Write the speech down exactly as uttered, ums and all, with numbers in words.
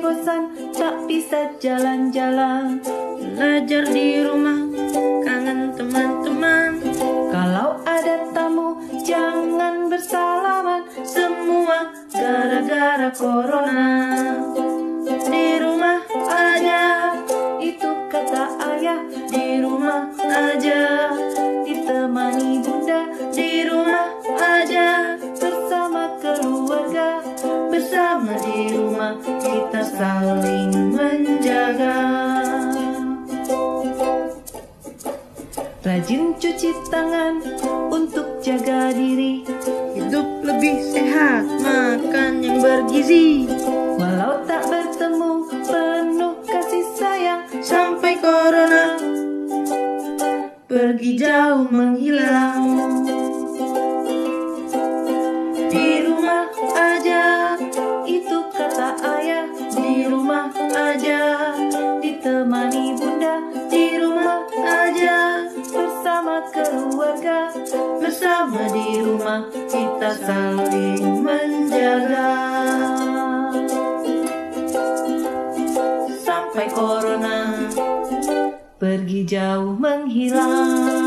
bosan, tak bisa jalan-jalan. Belajar di rumah, kangen teman-teman. Kalau ada tamu, jangan bersalaman. Semua gara-gara corona. Di rumah aja, itu kata ayah. di rumah aja, Ditemani bunda, di rumah aja, bersama keluarga. bersama di rumah kita saling menjaga. Rajin cuci tangan untuk jaga diri. Hidup lebih sehat, makan yang bergizi. Walau tak bertemu, penuh kasih sayang. Sampai corona pergi jauh menghilang. Di rumah aja, Itu kata ayah. di rumah aja, Ditemani bunda, di rumah aja, bersama keluarga. bersama di rumah kita saling menjaga. Sampai corona pergi jauh menghilang.